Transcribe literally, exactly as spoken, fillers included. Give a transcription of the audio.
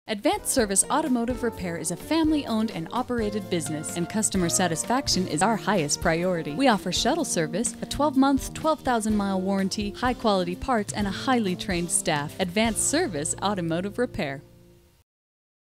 Advanced Service Automotive Repair is a family-owned and operated business, and customer satisfaction is our highest priority. We offer shuttle service, a twelve month, twelve thousand mile warranty, high-quality parts, and a highly trained staff. Advanced Service Automotive Repair.